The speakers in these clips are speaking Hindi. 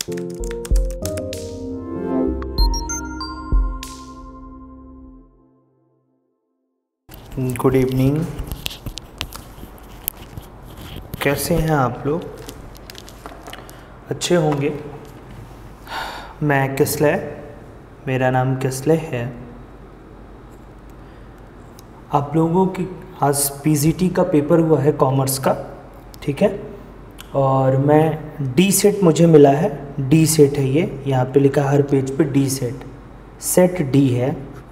गुड इवनिंग, कैसे हैं आप लोग? अच्छे होंगे। मैं किसले, मेरा नाम किसले है। आप लोगों की आज पीजीटी का पेपर हुआ है कॉमर्स का, ठीक है। और मैं डी सेट मुझे मिला है, डी सेट है ये, यहाँ पे लिखा हर पेज पे डी सेट, सेट डी है,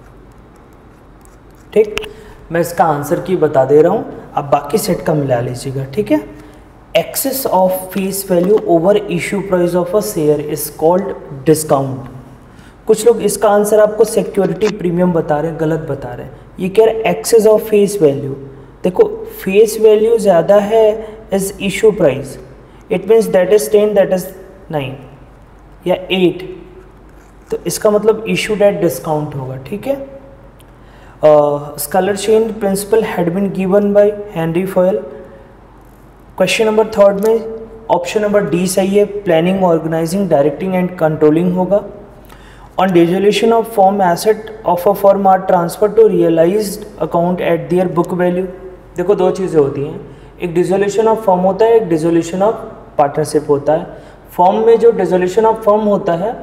ठीक। मैं इसका आंसर की बता दे रहा हूँ, आप बाकी सेट का मिला लीजिएगा, ठीक है। Excess of face value over issue price of a share is called discount. कुछ लोग इसका आंसर आपको सिक्योरिटी प्रीमियम बता रहे हैं, गलत बता रहे हैं। ये कह रहे हैं एक्सेस ऑफ फेस वैल्यू। देखो फेस वैल्यू ज़्यादा है is issue price, it means that is 10, that is 9 या 8, तो इसका मतलब इशूड एट डिस्काउंट होगा, ठीक है। Scalar chain principle had been given by Henry Fayol. Question number 3 में ऑप्शन नंबर डी सही है, planning, organising, directing and controlling होगा। On dissolution of form asset of a firm are transfer to realised account at their book value. देखो दो चीज़ें होती हैं, एक डिसोल्यूशन ऑफ फर्म होता है, एक डिसोल्यूशन ऑफ पार्टनरशिप होता है। फर्म में जो डिसोल्यूशन ऑफ फर्म होता है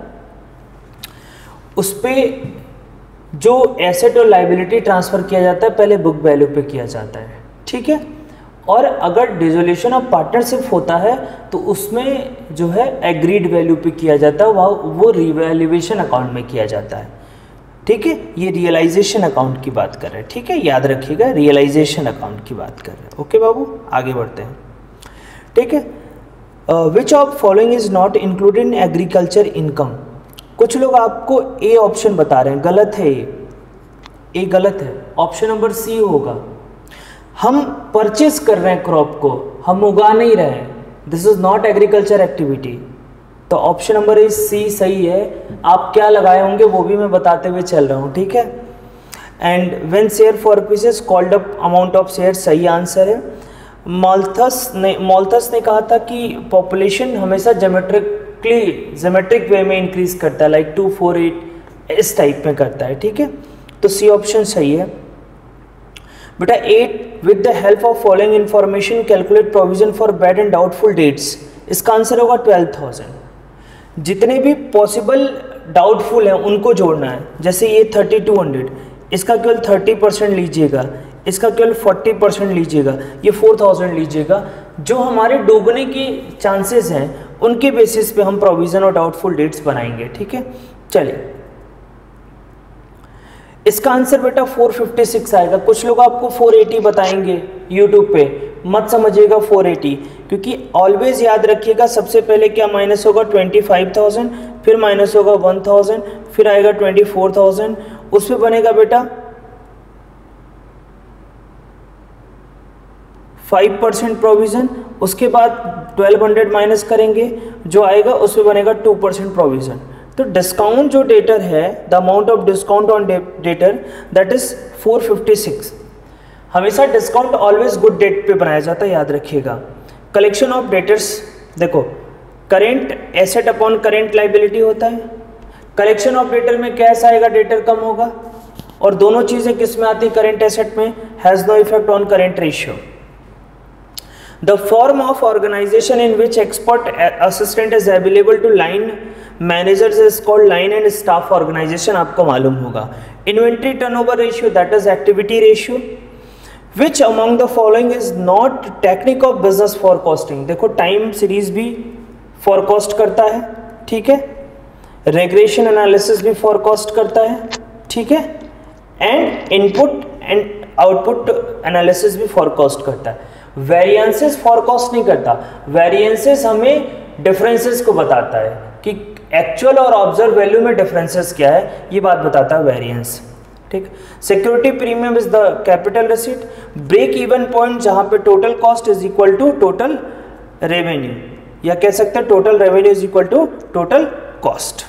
उस पर जो एसेट और लाइबिलिटी ट्रांसफ़र किया जाता है पहले बुक वैल्यू पे किया जाता है, ठीक है। और अगर डिसोल्यूशन ऑफ पार्टनरशिप होता है तो उसमें जो है एग्रीड वैल्यू पे किया जाता है, वो रिवैल्यूएशन अकाउंट में किया जाता है, ठीक है। ये रियलाइजेशन अकाउंट की बात कर रहे हैं, ठीक है, याद रखिएगा, रियलाइजेशन अकाउंट की बात कर रहे हैं। ओके बाबू, आगे बढ़ते हैं, ठीक है। Which of following is not included in agriculture income. कुछ लोग आपको ए ऑप्शन बता रहे हैं, गलत है, ये गलत है, ऑप्शन नंबर सी होगा। हम परचेस कर रहे हैं क्रॉप को, हम उगा नहीं रहे हैं, this is not agriculture activity, तो ऑप्शन नंबर इज सी सही है। आप क्या लगाए होंगे वो भी मैं बताते हुए चल रहा हूँ, ठीक है। And when share for pieces called up amount of share, सही आंसर है। मॉल्थस ने कहा था कि पॉपुलेशन हमेशा ज्योमेट्रिक वे में इंक्रीज करता है, लाइक 2, 4, 8 इस टाइप में करता है, ठीक है, तो सी ऑप्शन सही है। बेटा 8 with the help of following information calculate provision for bad and doubtful debts, इसका आंसर होगा 12,000। जितने भी पॉसिबल डाउटफुल हैं उनको जोड़ना है, जैसे ये 3200, इसका केवल 30% लीजिएगा, इसका केवल 40% लीजिएगा, ये 4000 लीजिएगा। जो हमारे डूबने की चांसेस हैं उनके बेसिस पे हम प्रोविजन और डाउटफुल डेट्स बनाएंगे, ठीक है। चलिए इसका आंसर बेटा 456 आएगा। कुछ लोग आपको 480 बताएंगे यूट्यूब पे, मत समझिएगा 480, क्योंकि ऑलवेज याद रखिएगा सबसे पहले क्या माइनस होगा 25,000, फिर माइनस होगा 1000, फिर आएगा 24,000, उस पर बनेगा बेटा 5% प्रोविज़न, उसके बाद 1200 माइनस करेंगे, जो आएगा उस पर बनेगा 2% प्रोविज़न। तो डिस्काउंट जो डेटर है, the amount of discount on debtor that is 456। हमेशा डिस्काउंट ऑलवेज गुड डेट पे बनाया जाता है, याद रखिएगा। कलेक्शन ऑफ डेटर्स, देखो current asset upon current liability होता है, कलेक्शन ऑफ डेटर में कैसा आएगा, डेटर कम होगा, और दोनों चीज़ें किस में आती है, करेंट एसेट में, has no effect on current ratio. The form of organization in which expert assistant is available to line managers is called line and staff organization, आपको मालूम होगा। Inventory turnover ratio, that is activity ratio. Which among the following is not technique of business forecasting? देखो टाइम सीरीज भी forecast करता है, ठीक है, regression analysis भी forecast करता है, ठीक है, and input and output analysis भी forecast करता है। वेरिएंसेस फॉरकास्ट नहीं करता, वेरिएंसेस हमें डिफरेंसेस को बताता है कि एक्चुअल और ऑब्जर्व वैल्यू में डिफरेंसेस क्या है, ये बात बताता है वेरिएंस, ठीक। Security premium is the capital receipt. Break even point जहां पे total cost is equal to total revenue, या कह सकते हैं total revenue is equal to total cost.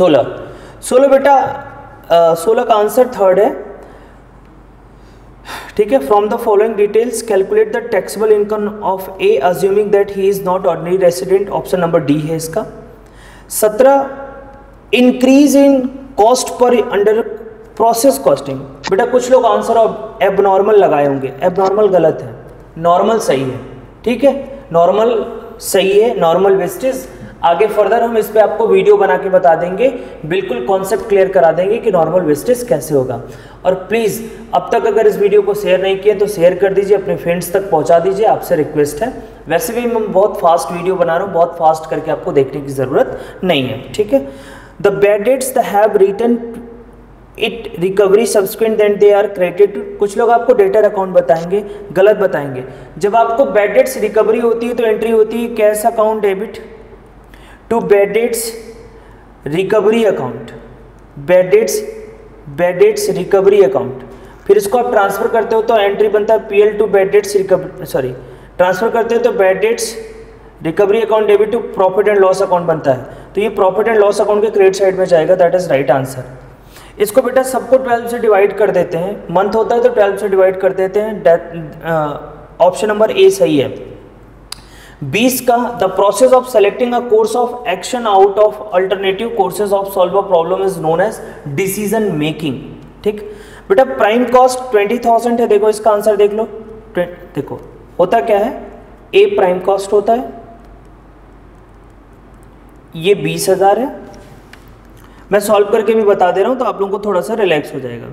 16 बेटा 16 का आंसर 3rd है। ठीक है। From the following details calculate the taxable income of A assuming that he is not ordinary resident, option number D है इसका। 17 इंक्रीज इन कॉस्ट पर अंडर प्रोसेस कॉस्टिंग। बेटा कुछ लोग आंसर एबनॉर्मल लगाए होंगे, एबनॉर्मल गलत है, नॉर्मल सही है, ठीक है, नॉर्मल सही है, नॉर्मल वेस्टेज। आगे फर्दर हम इस पे आपको वीडियो बना के बता देंगे, बिल्कुल कॉन्सेप्ट क्लियर करा देंगे कि नॉर्मल वेस्टेज कैसे होगा। और प्लीज़ अब तक अगर इस वीडियो को शेयर नहीं किया तो शेयर कर दीजिए, अपने फ्रेंड्स तक पहुंचा दीजिए, आपसे रिक्वेस्ट है। वैसे भी मैं बहुत फास्ट वीडियो बना रहा हूँ, बहुत फास्ट करके आपको देखने की ज़रूरत नहीं है, ठीक है। The bad debts the have return it recovery subsequent then they are credited. कुछ लोग आपको डेटर अकाउंट बताएंगे, गलत बताएंगे। जब आपको बैड डेट्स रिकवरी होती है तो एंट्री होती है cash account debit to bad debts recovery account, bad debts recovery account. फिर इसको आप ट्रांसफर करते हो तो एंट्री बनता है PL to bad debts recovery, sorry transfer करते हो तो bad debts recovery account debit to profit and loss account बनता है। तो ये प्रॉफिट एंड लॉस अकाउंट के क्रेडिट साइड में जाएगा, दैट इज राइट आंसर। इसको बेटा सबको 12 से डिवाइड कर देते हैं, मंथ होता है तो 12 से डिवाइड कर देते हैं, ऑप्शन नंबर ए सही है। 20 का the process of selecting a course of action out of alternative courses of solve a problem is known as decision making, ठीक। बेटा प्राइम कॉस्ट 20,000 है, देखो इसका आंसर देख लो। देखो होता क्या है, ए प्राइम कॉस्ट होता है, ये 20,000 है। मैं सॉल्व करके भी बता दे रहा हूं तो आप लोगों को थोड़ा सा रिलैक्स हो जाएगा।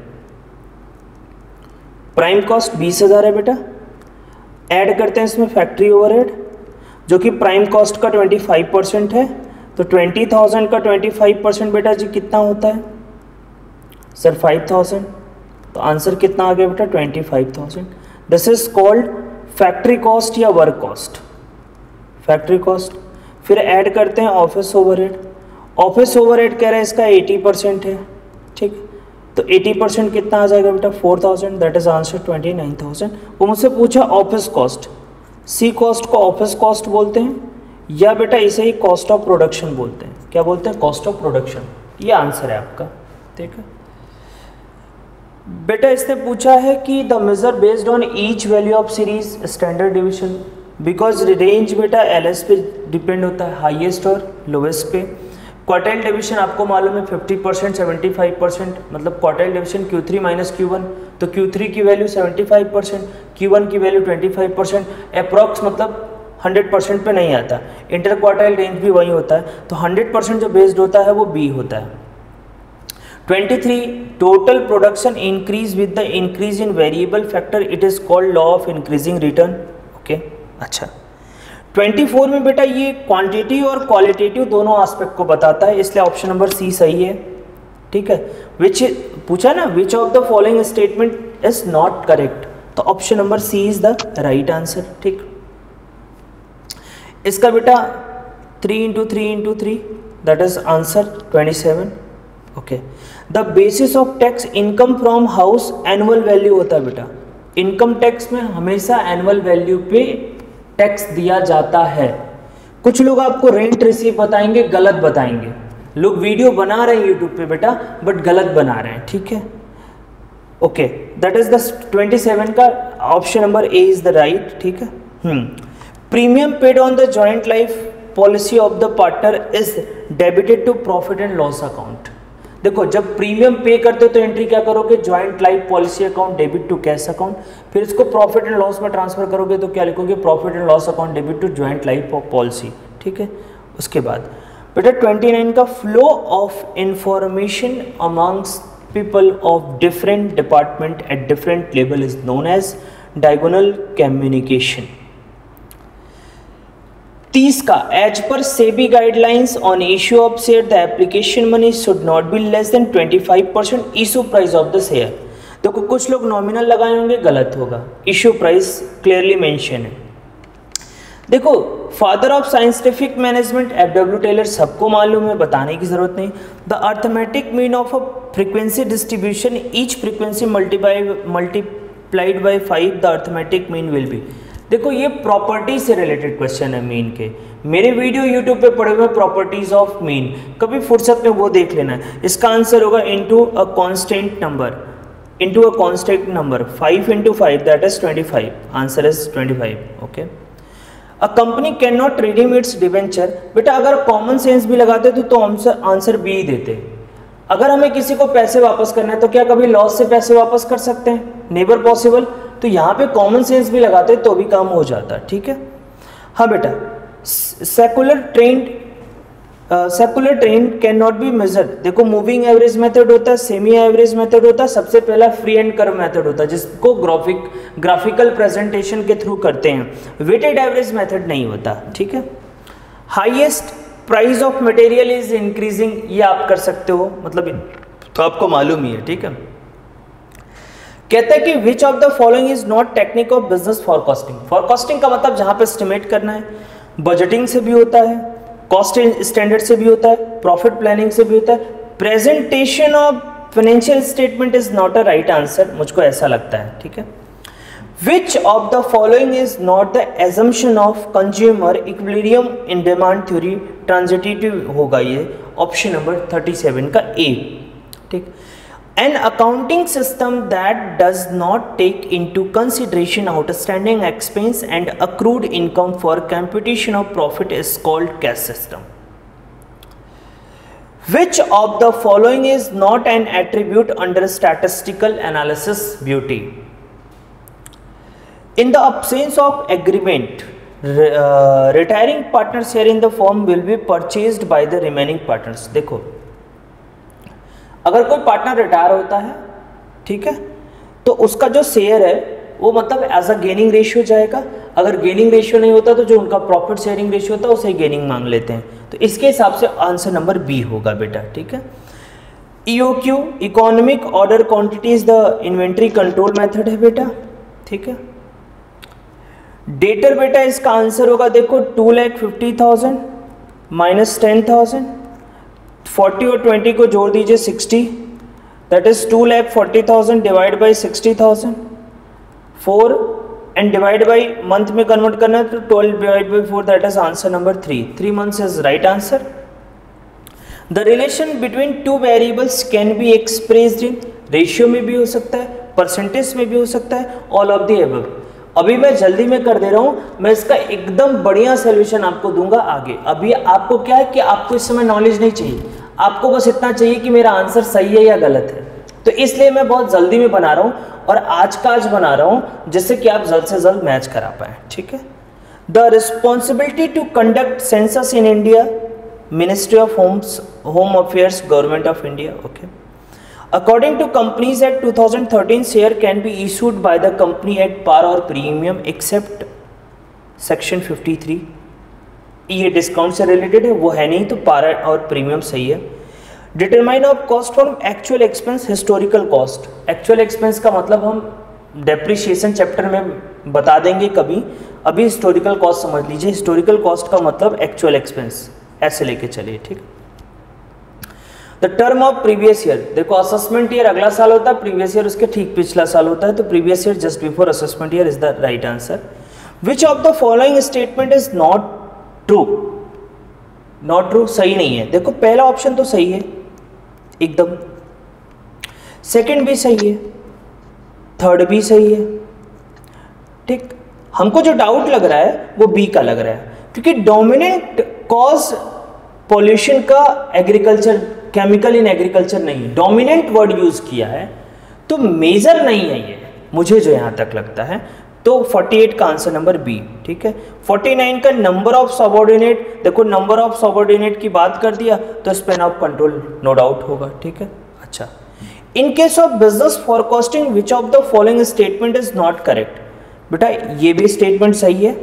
प्राइम कॉस्ट 20,000 है बेटा, ऐड करते हैं इसमें फैक्ट्री ओवरहेड जो कि प्राइम कॉस्ट का 25% है, तो 20,000 का 25% बेटा जी कितना होता है सर 5,000, तो आंसर कितना आ गया बेटा 25,000। This is called factory cost या वर्क कॉस्ट, फैक्ट्री कॉस्ट। फिर ऐड करते हैं ऑफिस ओवरहेड, ऑफिस ओवरहेड कह रहे हैं इसका 80% है, ठीक। तो 80% कितना आ जाएगा बेटा 4,000, दैट इज आंसर 29,000। वो मुझसे पूछा ऑफिस कॉस्ट, सी कॉस्ट को ऑफिस कॉस्ट बोलते हैं या बेटा इसे ही कॉस्ट ऑफ प्रोडक्शन बोलते हैं, क्या बोलते हैं कॉस्ट ऑफ प्रोडक्शन, ये आंसर है आपका, ठीक है। बेटा इसने पूछा है कि the measure based on each value of series standard division, because range बेटा एलएस पे डिपेंड होता है, हाईएस्ट और लोवेस्ट पे। क्वार्टाइल डिवीजन आपको मालूम है 50%, 75%, मतलब quartile division Q3 minus Q1, तो Q3 की वैल्यू 75%, Q1 की वैल्यू 25%, अप्रॉक्स मतलब 100% पे नहीं आता। इंटर क्वार्टाइल रेंज भी वही होता है, तो 100% जो बेस्ड होता है वो B होता है। 23 total production increase with the increase in variable factor, it is called law of increasing return, okay. अच्छा 24 में बेटा ये क्वांटिटी और क्वालिटेटिव दोनों एस्पेक्ट को बताता है, इसलिए ऑप्शन नंबर सी सही है, ठीक है। विच पूछा ना, which of the following statement is not correct, तो option number C is the right answer, ठीक। इसका बेटा 3 × 3 × 3 दैट इज आंसर 27, ओके। The basis of tax income from house annual value होता है बेटा, इनकम टैक्स में हमेशा एनुअल वैल्यू पे टैक्स दिया जाता है। कुछ लोग आपको रेंट रिसीव बताएंगे, गलत बताएंगे, लोग वीडियो बना रहे हैं यूट्यूब पे बेटा बट गलत बना रहे हैं, ठीक है, ओके। दैट इज द 27 का option number A is the right, ठीक है। Premium paid on the joint life policy of the partner is debited to profit and loss account. देखो जब प्रीमियम पे करते हो तो एंट्री क्या करोगे, joint life policy account debit to cash account, फिर इसको प्रॉफिट एंड लॉस में ट्रांसफर करोगे तो क्या लिखोगे, profit and loss account debit to joint life policy, ठीक है। उसके बाद बेटा 29 का flow of information amongst people of different department at different level is known as diagonal communication. 30 का as per SEBI guidelines on issue of share the application money should not be less than 25% issue price of the share. देखो कुछ लोग नॉमिनल लगाए होंगे, गलत होगा, इशू प्राइस क्लियरली मेंशन है। देखो father of scientific management FW Taylor सबको मालूम है, बताने की जरूरत नहीं। The arithmetic mean of a frequency distribution each frequency multiplied by 5 the arithmetic mean will be. देखो ये प्रॉपर्टी से रिलेटेड क्वेश्चन है मीन के, मेरे वीडियो यूट्यूब पे पड़े हुए प्रॉपर्टीज ऑफ मीन, कभी फुर्सत में वो देख लेना है। इसका आंसर होगा into a constant number, into a constant number. 5 into 5 that is 25. Answer is 25. Okay. A company cannot redeem its debenture. बेटा अगर कॉमन सेंस भी लगाते तो आंसर बी ही देते. अगर हमें किसी को पैसे वापस करना है तो क्या कभी लॉस से पैसे वापस कर सकते हैं? Never possible. तो यहाँ पे कॉमन सेंस भी लगाते तो भी काम हो जाता. ठीक है. हाँ बेटा, secular trend can not be measured. देखो मूविंग एवरेज मेथड होता है, सेमी एवरेज मेथड होता है, सबसे पहला फ्री एंड कर्व मेथड होता है जिसको ग्राफिकल प्रेजेंटेशन के थ्रू करते हैं. वेटेड एवरेज मेथड नहीं होता. ठीक है. Highest price of material is increasing, ये आप कर सकते हो, मतलब तो आपको मालूम ही है. ठीक है. कहता है कि which of the following is not technique of business forecasting. Forecasting का मतलब जहां पे एस्टिमेट करना है, बजटिंग से भी होता है, कॉस्ट स्टैंडर्ड से भी होता है, प्रॉफिट प्लानिंग से भी होता है. Presentation of financial statement is not a right answer, मुझको ऐसा लगता है. ठीक है. Which of the following is not the assumption of consumer equilibrium in demand theory. Transitive होगा ये, ऑप्शन नंबर 37 का ए. ठीक. An accounting system that does not take into consideration outstanding expense and accrued income for computation of profit is called cash system. Which of the following is not an attribute under statistical analysis beauty? In the absence of agreement, retiring partners share in the firm will be purchased by the remaining partners. देखो, अगर कोई पार्टनर रिटायर होता है, ठीक है, तो उसका जो शेयर है वो मतलब एज अ गेनिंग रेशियो जाएगा. अगर गेनिंग रेशियो नहीं होता तो जो उनका प्रॉफिट शेयरिंग रेशियो होता है उसे गेनिंग मांग लेते हैं. तो इसके हिसाब से आंसर नंबर बी होगा बेटा. ठीक है. EOQ economic order quantity is the inventory control method है बेटा. ठीक है. डेटर बेटा इसका आंसर होगा, देखो 2,50,000 माइनस 10,000, 40 और 20 को जोड़ दीजिए 60, that is 2,40,000 divide by 60,000, 4 and divide by month में कन्वर्ट करना है तो 12 divide by 4, that is answer number 3. 3 months is right answer. The relation between two variables can be expressed in ratio में भी हो सकता है, परसेंटेज में भी हो सकता है, ऑल ऑफ द अबव. अभी मैं जल्दी में कर दे रहा हूं, मैं इसका एकदम बढ़िया सोल्यूशन आपको दूंगा आगे. अभी आपको क्या है कि आपको इस समय नॉलेज नहीं चाहिए, आपको बस इतना चाहिए कि मेरा आंसर सही है या गलत है. तो इसलिए मैं बहुत जल्दी में बना रहा हूं और आज का आज बना रहा हूं जिससे कि आप जल्द से जल्द मैच करा पाए. ठीक है. The responsibility to conduct census in India, Ministry of Home Affairs, Government of India. Okay. According to companies at 2013, share can be issued by the company at par or premium except section 53. ये डिस्काउंट से रिलेटेड है, वो है नहीं, तो पार और प्रीमियम सही है. Determine of cost from actual expense, historical cost. Actual expense का मतलब हम डेप्रिशिएशन चैप्टर में बता देंगे कभी, अभी हिस्टोरिकल कॉस्ट समझ लीजिए. हिस्टोरिकल कॉस्ट का मतलब एक्चुअल एक्सपेंस, ऐसे लेके चलिए. ठीक. The term of previous year, देखो असेसमेंट ईयर अगला साल होता है, प्रीवियस ईयर उसके ठीक पिछला साल होता है, तो previous year just before assessment year is the right answer. Which of the following statement is not true. Not true सही नहीं है. देखो पहला ऑप्शन तो सही है एकदम, सेकंड भी सही है, थर्ड भी सही है. ठीक. हमको जो डाउट लग रहा है वो बी का लग रहा है, क्योंकि डोमिनेंट कॉज पॉल्यूशन का एग्रीकल्चर, केमिकल इन एग्रीकल्चर नहीं है. डोमिनेंट वर्ड यूज किया है तो मेजर नहीं है ये, मुझे जो यहां तक लगता है. तो 48 का आंसर नंबर बी. ठीक है. 49 का नंबर ऑफ सबऑर्डिनेट, देखो नंबर ऑफ सबऑर्डिनेट की बात कर दिया तो span of control no doubt होगा. ठीक है. अच्छा. In case of business forecasting which of the following statement is not correct. बेटा ये भी स्टेटमेंट सही है,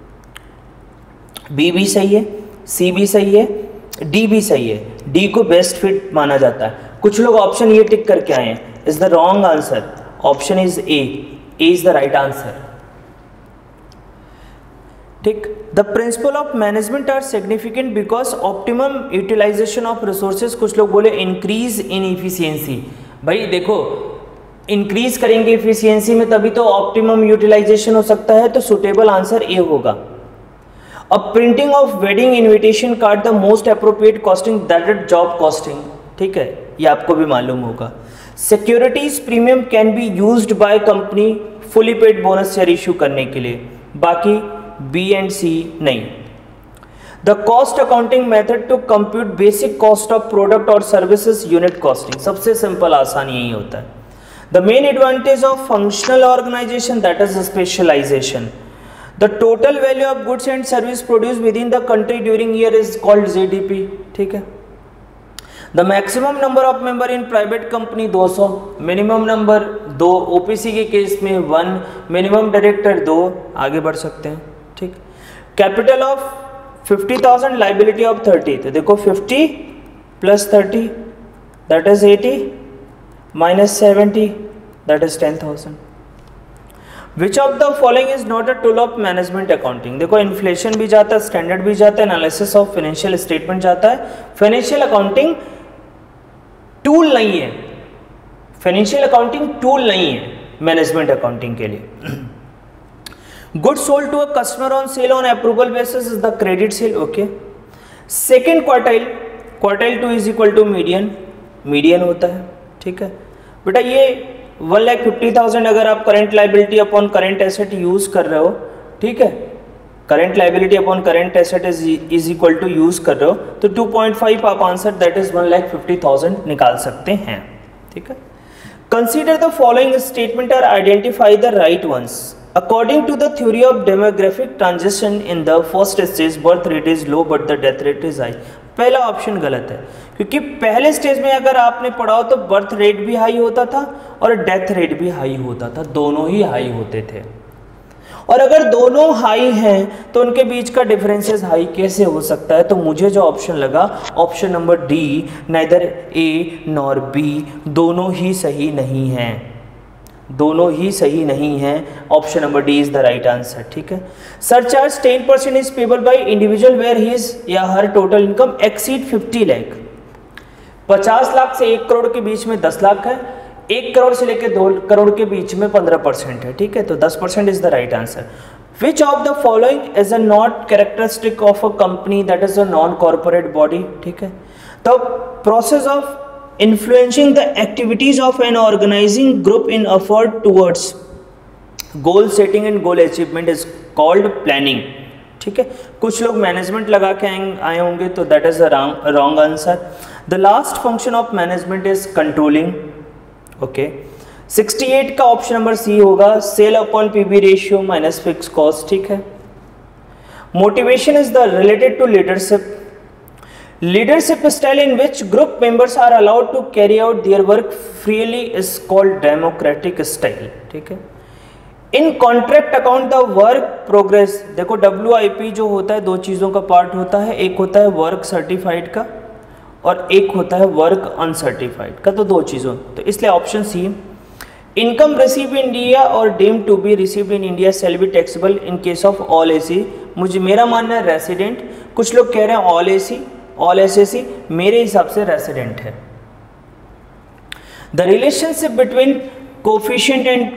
बी भी सही है, सी भी सही है, डी भी सही है. डी को बेस्ट फिट माना जाता है. कुछ लोग ऑप्शन ये टिक करके आए हैं, is the wrong answer. Option is A is the right answer. ठीक. The principle of management are significant because optimum utilisation of resources. कुछ लोग बोले इंक्रीज इन इफिशियंसी. भाई देखो इंक्रीज करेंगे इफिशियंसी में तभी तो ऑप्टिमम यूटिलाइजेशन हो सकता है, तो सुटेबल आंसर ए होगा. A printing of wedding invitation card the most appropriate costing that is job costing. ठीक है, ये आपको भी मालूम होगा. Securities premium can be used by company fully paid bonus share issue करने के लिए, बाकी बी एंड सी नहीं। The cost accounting method to compute basic cost of product और सर्विसेज यूनिट कॉस्टिंग, सबसे सिंपल आसान यही होता है। The main advantage of functional organisation that is specialisation. The total value of goods and service produce within the country during year is called GDP, ठीक है। The maximum number of member in private company 200, minimum number 2, OPC के केस में 1, मिनिमम डायरेक्टर 2, आगे बढ़ सकते हैं, ठीक। कैपिटल ऑफ 50,000, लाइबिलिटी ऑफ 30, तो देखो 50 plus 30 that is 80 minus 70 that is 10,000। Which of the following is not a tool of management accounting, देखो इन्फ्लेशन भी जाता है, स्टैंडर्ड भी जाता है, एनालिसिस ऑफ फाइनेंशियल स्टेटमेंट जाता है, फाइनेंशियल अकाउंटिंग टूल नहीं है, फाइनेंशियल अकाउंटिंग टूल नहीं है मैनेजमेंट अकाउंटिंग के लिए। Good sold to a customer on sale on approval basis is the credit sale, okay. Second quartile, quartile 2 is equal to median, median होता है, ठीक है बेटा। ये 1,50,000 अगर आप current liability upon current asset use कर रहे हो, ठीक है, current liability upon current asset is equal to use कर रहे हो, तो 2.5 आप आंसर दैट इज 1,50,000 निकाल सकते हैं, ठीक है। कंसीडर द फॉलोइंग स्टेटमेंट और identify the right ones. According to the theory of demographic transition in the first stage birth rate is low but the death rate is high. पहला ऑप्शन गलत है, क्योंकि पहले स्टेज में अगर आपने पढ़ा हो तो बर्थ रेट भी हाई होता था और डेथ रेट भी हाई होता था, दोनों ही हाई होते थे। और अगर दोनों हाई हैं तो उनके बीच का डिफरेंसेस हाई कैसे हो सकता है? तो मुझे जो ऑप्शन लगा option number D, neither A nor B, दोनों ही सही नहीं हैं, दोनों ही सही नहीं है। Option number D is the right answer, ठीक है। Surcharge 10% is payable by individual where his या her total income exceed 50 lakh. 50 lakh से 1 करोड़ के बीच में 10 लाख है, 1 करोड़ से लेकर 2 करोड़ के बीच में 15% है, ठीक है। तो 10% is the right answer. Which of the following is a not characteristic of a company that is a non corporate body, ठीक है। तो process of influencing the activities of an organizing group in effort towards goal setting and goal achievement is called planning, ठीक है। कुछ लोग मैनेजमेंट लगा के आए होंगे तो that is a wrong answer. The last function of management is controlling, okay. 68 का ऑप्शन नंबर सी होगा, sale upon PB ratio minus fix cost, ठीक है। Motivation is the related to leadership. Leadership style in which group members are allowed to carry out their work freely is called democratic style, ठीक है। In contract account the work progress, देखो WIP जो होता है 2 चीज़ों का पार्ट होता है, एक होता है वर्क सर्टिफाइड का और एक होता है वर्क अनसर्टिफाइड का, तो 2 चीज़ों, तो इसलिए option C. Income receive in India और deem to be received in India shall be taxable in case of all assessee. मेरा मानना है रेसिडेंट, कुछ लोग कह रहे हैं ऑल एसी, ऑल एसएसी, मेरे हिसाब से रेसिडेंट है। The relationship between coefficient and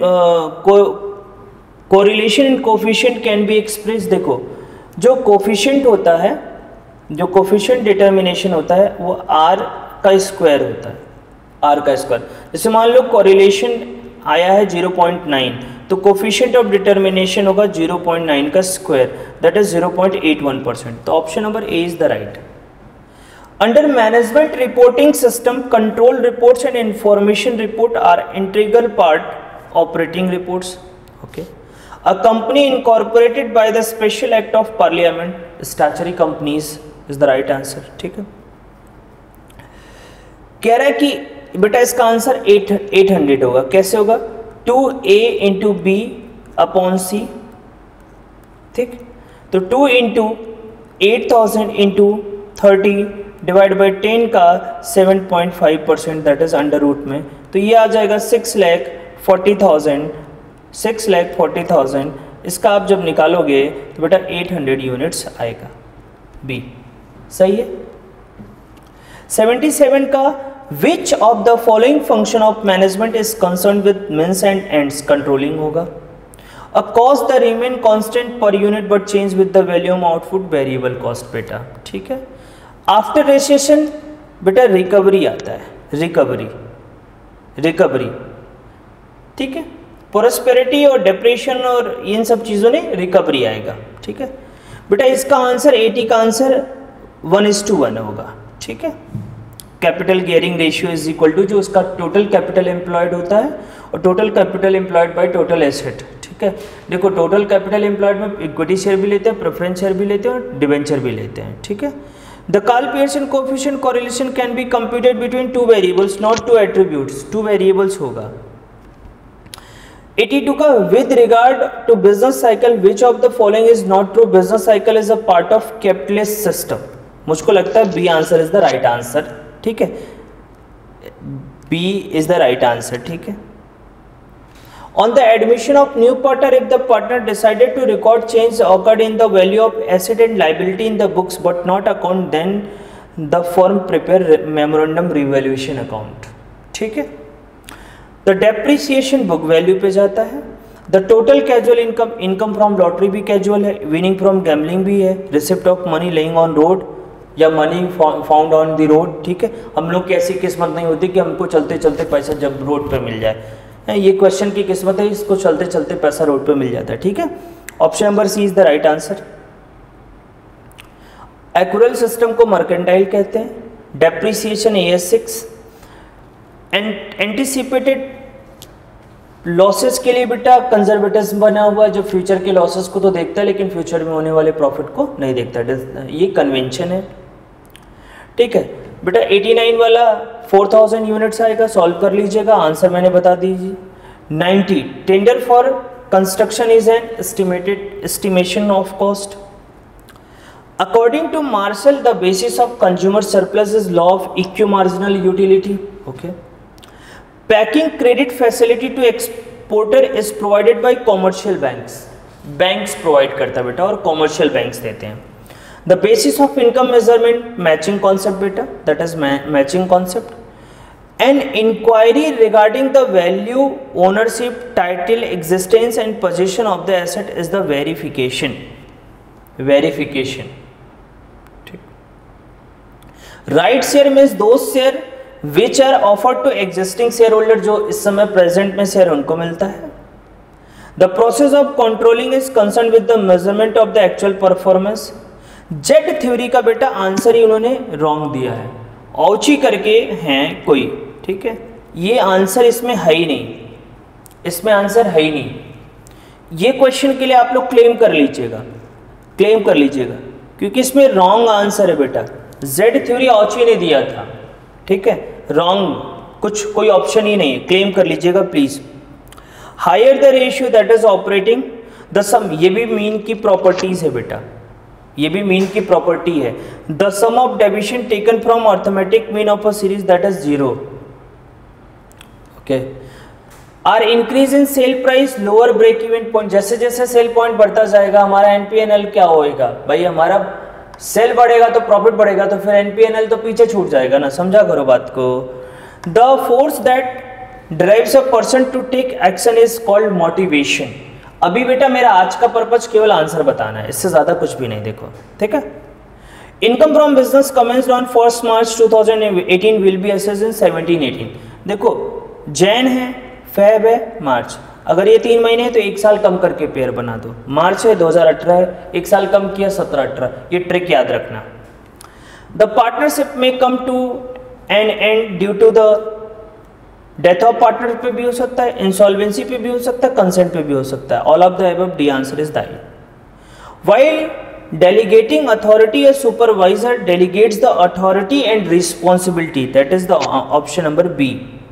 correlation and coefficient can be express. देखो जो कोफिशिएंट होता है, जो कोफिशिएंट डिटर्मिनेशन होता है वो आर का स्क्वायर होता है, आर का स्क्वायर। जैसे मान लो कोरिलेशन आया है 0.9, तो कोफिशिएंट ऑफ डिटर्मिनेशन होगा 0.9 का स्क्वायर, दैट इज 0.81%। तो option number A is the right. Under management reporting system, control reports and information report are integral part operating reports. Okay. A company incorporated by the special act of parliament, statutory companies is the right answer. ठीक है। कह रहा है कि बेटा इसका आंसर 800 होगा, कैसे होगा? 2a इंटू बी अपॉन सी, ठीक। तो 2 इंटू 8,000 इंटू 30 डिवाइड बाई 10 का 7.5%, दैट इज अंडर रूट में, तो ये आ जाएगा 6,40,000। इसका आप जब निकालोगे तो बेटा 800 यूनिट्स आएगा, बी सही है। 77 का which of the following function of management is concern with means and ends, controlling होगा। A cost the remain constant per unit but change with the volume output, variable cost बेटा, ठीक है। आफ्टर रेसेशन बेटा रिकवरी आता है, रिकवरी, रिकवरी, ठीक है। प्रोस्पेरिटी और डिप्रेशन और इन सब चीज़ों ने रिकवरी आएगा, ठीक है बेटा। इसका आंसर 80 का आंसर 1:1 होगा, ठीक है। Capital gearing ratio is equal to जो उसका टोटल कैपिटल एम्प्लॉयड होता है और total capital employed by total asset, ठीक है। देखो टोटल कैपिटल एम्प्लॉयड में इक्विटी शेयर भी लेते हैं, प्रेफरेंस शेयर भी लेते हैं और डिवेंचर भी लेते हैं, ठीक है। The Karl Pearson coefficient correlation can be computed between two variables not two attributes, two variables होगा। 82 का with regard to business cycle which of the following is not true, business cycle is a part of capitalist system. मुझको लगता है B answer is the right answer, ठीक है। B is the right answer, ठीक है। On the admission of new partner, if the partner decided to record change occurred in the value of asset and liability in the books but not account, then the firm prepare memorandum revaluation account, ठीक है। The depreciation book value पे जाता है। The total casual income, income from lottery भी casual है, winning from gambling भी है, receipt of money laying on road या money found on the road, ठीक है। हम लोग की ऐसी किस्मत नहीं होती कि हमको चलते चलते पैसा जब रोड पे मिल जाए, ये क्वेश्चन की किस्मत है, इसको चलते चलते पैसा रोड पे मिल जाता है, ठीक है। Option number C is the right answer. Accrual system को मर्केंटाइल कहते हैं। Depreciation AS6। एंटिसिपेटेड लॉसेस के लिए बेटा कंजर्वेटिज्म बना हुआ है, जो फ्यूचर के लॉसेस को तो देखता है लेकिन फ्यूचर में होने वाले प्रॉफिट को नहीं देखता, ये कन्वेंशन है, ठीक है बेटा। 89 वाला 4000 यूनिट्स आएगा, सॉल्व कर लीजिएगा, आंसर मैंने बता दीजिए। 90 tender for construction is an estimation of cost. According to Marshall the basis of consumer surplus is law of equi marginal utility, okay. Packing credit facility to exporter is provided by commercial banks provide करता है बेटा और कॉमर्शियल बैंक्स देते हैं। The basis of income measurement, matching concept beta, that is matching concept. An inquiry regarding the value, ownership, title, existence and possession of the asset is the verification. Right share means those share which are offered to existing shareholder, जो इस समय present में share उनको मिलता है। The process of controlling is concerned with the measurement of the actual performance. Z theory का बेटा आंसर ही उन्होंने रॉन्ग दिया है, औची करके हैं कोई, ठीक है। ये आंसर इसमें है ही नहीं, इसमें आंसर है ही नहीं। ये क्वेश्चन के लिए आप लोग क्लेम कर लीजिएगा, क्योंकि इसमें रॉन्ग आंसर है बेटा। जेड थ्योरी औची ने दिया था, ठीक है, रॉन्ग, कुछ कोई ऑप्शन ही नहीं है, क्लेम कर लीजिएगा please. Higher the ratio that is operating the sum, ये भी मीन की प्रॉपर्टीज है बेटा, ये भी मीन की प्रॉपर्टी है। The sum of deviation taken from arithmetic mean of a series that is 0, okay. Are increase in sale price lower break even point, जैसे जैसे सेल पॉइंट बढ़ता जाएगा हमारा NPNL क्या होएगा भाई, हमारा सेल बढ़ेगा तो प्रॉफिट बढ़ेगा, तो फिर NPNL तो पीछे छूट जाएगा ना, समझा करो बात को। The force that drives a person to take action is called motivation. अभी बेटा मेरा आज का पर्पज केवल आंसर बताना है, इससे ज्यादा कुछ भी नहीं, देखो ठीक है। Income from business commenced on 1 March 2018 will be assessed in 17-18। देखो जैन है, फेब है, मार्च, अगर ये 3 महीने हैं तो 1 साल कम करके पेयर बना दो। मार्च है 2018 है, 1 साल कम किया 17-18, ये ट्रिक याद रखना। The partnership may come to an end due to the death of partner पे भी हो सकता है, इंसॉल्वेंसी पे भी हो सकता है, कंसेंट पे भी हो सकता है। All of the above, D answer is that. While delegating authority, a supervisor delegates the authority and responsibility, that is the option number B।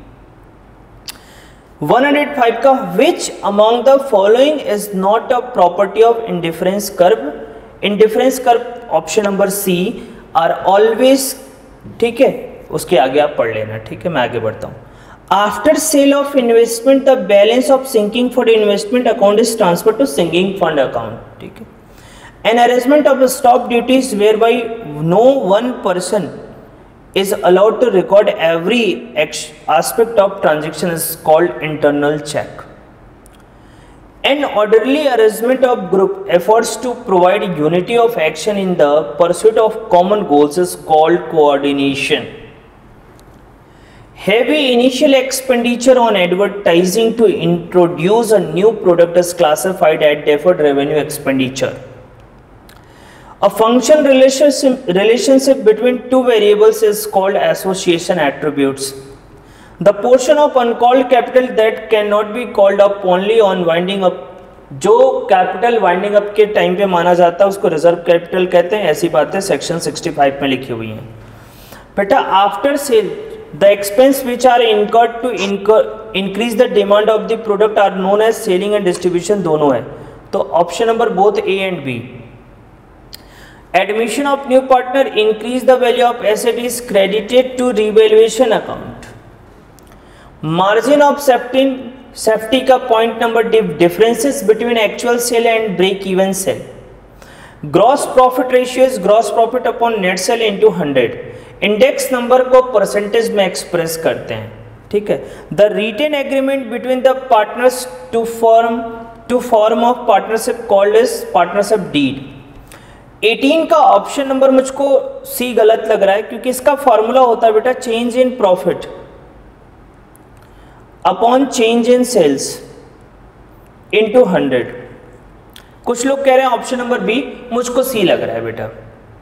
105 का which among the following is not a property of indifference curve? indifference curve option number C are always, ठीक है, उसके आगे आप पढ़ लेना, ठीक है, मैं आगे बढ़ता हूँ। After sale of investment, the balance of sinking fund investment account is transferred to sinking fund account, ठीक है। An arrangement of stop duties whereby no one person is allowed to record every aspect of transaction is called internal check. An orderly arrangement of group efforts to provide unity of action in the pursuit of common goals is called coordination. heavy initial expenditure on advertising to introduce a new product is classified as deferred revenue expenditure. A function relationship between two variables is called association attributes. The portion of uncalled capital that cannot be called up only on winding up, जो कैपिटल वाइंडिंग अप के टाइम पे माना जाता है उसको रिजर्व कैपिटल कहते हैं। ऐसी बातें सेक्शन 65 में लिखी हुई हैं। बेटा after sale the expense which are incurred to increase the demand of the product are known as selling and distribution, दोनों है। तो option number both A and B. Admission of new partner increase the value of asset is credited to revaluation account. Margin of safety का point number differences between actual sale and break even sale. Gross profit ratio is gross profit upon net cell into 100। Index number को परसेंटेज में एक्सप्रेस करते हैं, ठीक है। The written agreement between the partners to form of partnership called is partnership deed. 18 का ऑप्शन नंबर मुझको सी गलत लग रहा है, क्योंकि इसका फॉर्मूला होता है बेटा change in profit upon change in sales into 100। कुछ लोग कह रहे हैं ऑप्शन नंबर बी, मुझको सी लग रहा है बेटा।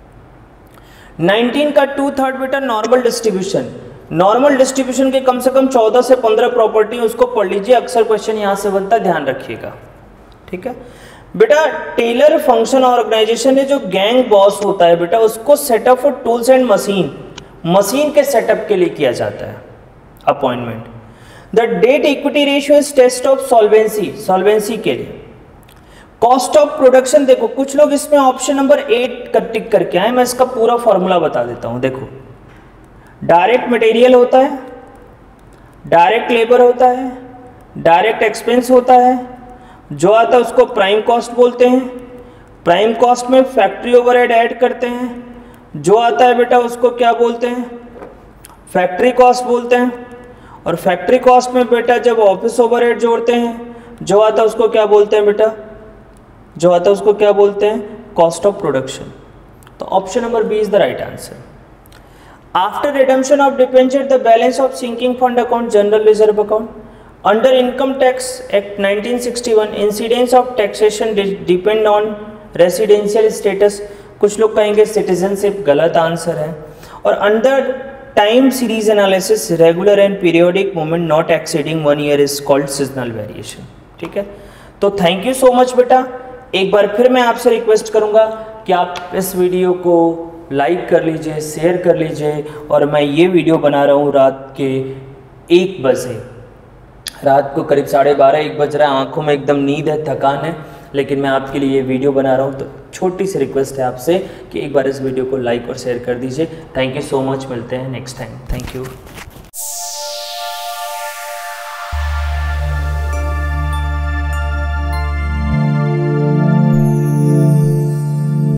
19 का 2/3 बेटा नॉर्मल डिस्ट्रीब्यूशन। नॉर्मल डिस्ट्रीब्यूशन के कम से कम 14 से 15 प्रॉपर्टी, उसको पढ़ लीजिए, अक्सर क्वेश्चन यहां से बनता है, ध्यान रखिएगा, ठीक है बेटा। टेलर फंक्शन ऑर्गेनाइजेशन में जो गैंग बॉस होता है बेटा, उसको setup for tools and machine के सेटअप के लिए किया जाता है appointment. The debt equity ratio is test of solvency के लिए। कॉस्ट ऑफ प्रोडक्शन, देखो कुछ लोग इसमें ऑप्शन नंबर 8 का टिक करके आए, मैं इसका पूरा फॉर्मूला बता देता हूं। देखो डायरेक्ट मटेरियल होता है, डायरेक्ट लेबर होता है, डायरेक्ट एक्सपेंस होता है, जो आता है उसको प्राइम कॉस्ट बोलते हैं। प्राइम कॉस्ट में फैक्ट्री ओवरहेड ऐड करते हैं, जो आता है बेटा उसको क्या बोलते हैं, फैक्ट्री कॉस्ट बोलते हैं। और फैक्ट्री कॉस्ट में बेटा जब ऑफिस ओवरहेड जोड़ते हैं, जो आता है उसको क्या बोलते हैं बेटा, जो आता है उसको क्या बोलते हैं, कॉस्ट ऑफ प्रोडक्शन। तो option number B is the right answer. After redemption of debenture the balance of sinking fund account general reserve account under income tax act 1961 incidence of taxation depend on residential status. कुछ लोग कहेंगे सिटीजनशिप, गलत आंसर है। और under time series analysis regular and periodic movement not exceeding 1 year is called seasonal variation, ठीक है। तो थैंक यू सो मच बेटा। एक बार फिर मैं आपसे रिक्वेस्ट करूंगा कि आप इस वीडियो को लाइक कर लीजिए, शेयर कर लीजिए। और मैं ये वीडियो बना रहा हूँ रात के 1 बजे, रात को करीब 12:30-1 बज रहा है, आंखों में एकदम नींद है, थकान है, लेकिन मैं आपके लिए ये वीडियो बना रहा हूँ। तो छोटी सी रिक्वेस्ट है आपसे कि एक बार इस वीडियो को लाइक और शेयर कर दीजिए। थैंक यू सो मच, मिलते हैं नेक्स्ट टाइम। Thank you.